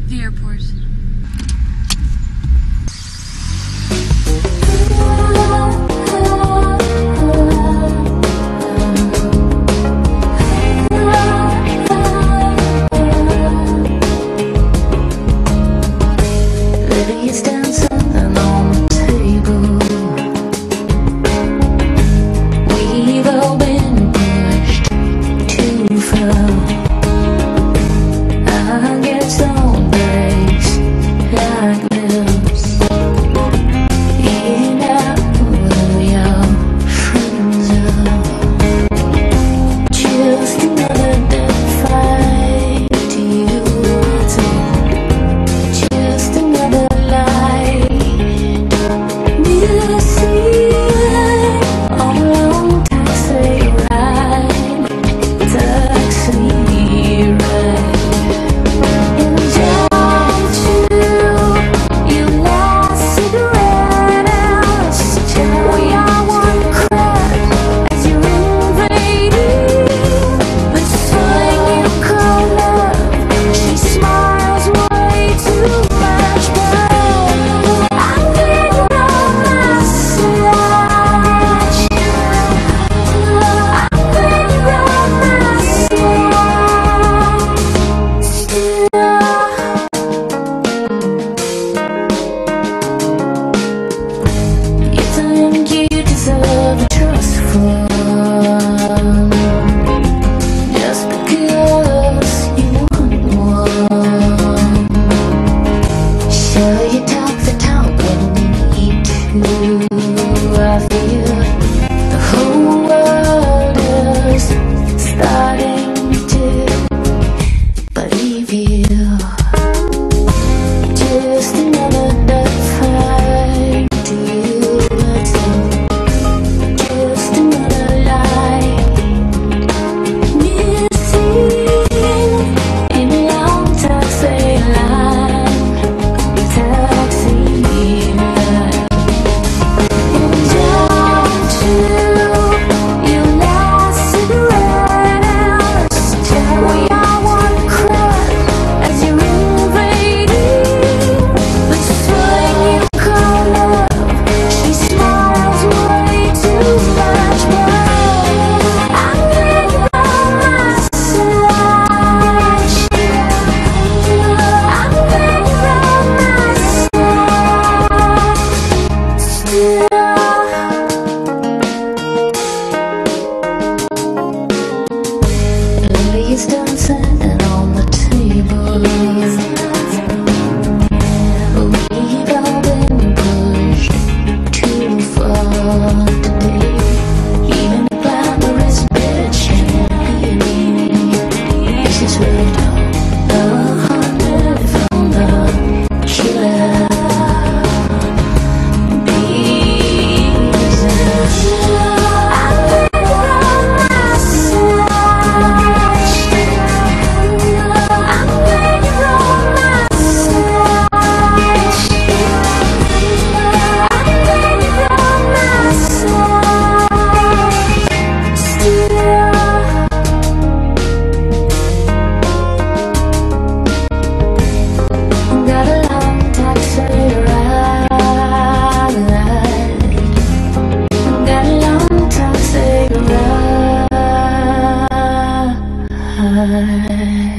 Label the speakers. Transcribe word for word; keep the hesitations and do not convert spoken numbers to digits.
Speaker 1: The airport.
Speaker 2: Lily's dancing on the table. We've all been pushed too far. I get some breaks like this. In out where your friends are. Just another dead fight to you. Just another light. We'll see on a long taxi ride. Taxi ride. I feel the whole world is starting to believe you. Just another death fight to you. Just another light missing in a long taxi line. Taxi line. Lily's dancing on the table. We've all been pushed too far today. Even the glamorous bitch can't be. This is where it all the hunted from the killer. Bye.